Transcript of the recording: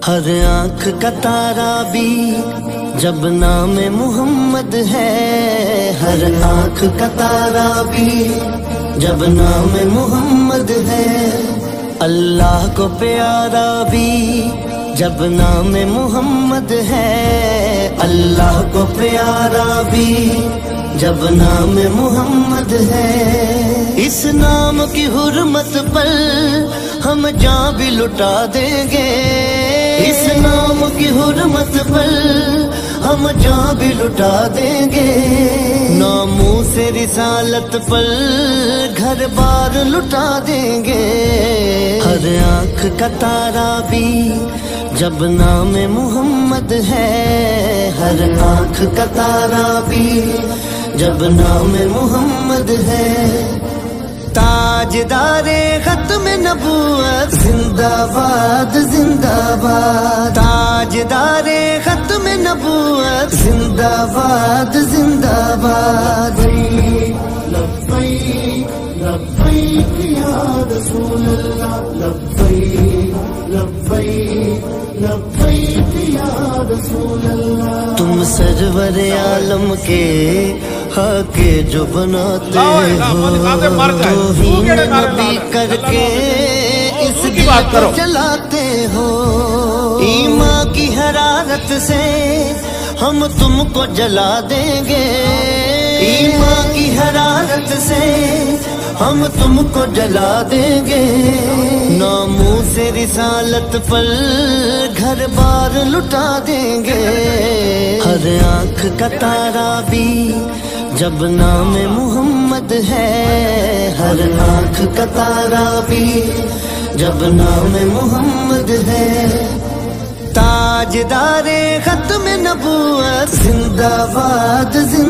ہر آنکھ کا تارا بھی جب نام محمد ہے، ہر آنکھ کا تارا بھی جب نام محمد ہے، اللہ کو پیارا بھی جب نام محمد ہے، اللہ کو پیارا بھی جب نام محمد ہے۔ اس نام کی حرمت پر ہم جان بھی لٹا دیں گے، اس نام کی حرمت پر ہم جان بھی لٹا دیں گے، ناموس رسالت پر گھر بار لٹا دیں گے۔ ہر آنکھ کا تارا بھی جب نام محمد ہے، ہر آنکھ کا تارا بھی جب نام محمد ہے، تاجدار ختم نبوت زندہ باد زندہ باد، تاجدار ختم نبوت زندہ باد زندہ باد۔ لبیک لبیک یا رسول اللہ، لبیک لبیک لبیک یا رسول اللہ۔ تم سرور عالم کے حق جو بناتے ہو، توہین نبی کر کے اس دل کو جلاتے ہو، ایمان کی حرارت سے ہم تم کو جلا دیں گے، ایمان کی حرارت سے ہم تم کو جلا دیں گے، ناموس رسالت پر گھر بار لٹا دیں گے۔ ہر آنکھ کا تارا بھی جب نام محمد ہے، ہر آنکھ کا تارا بھی جب نام محمد ہے، تاجدار ختم نبوت زندہ باد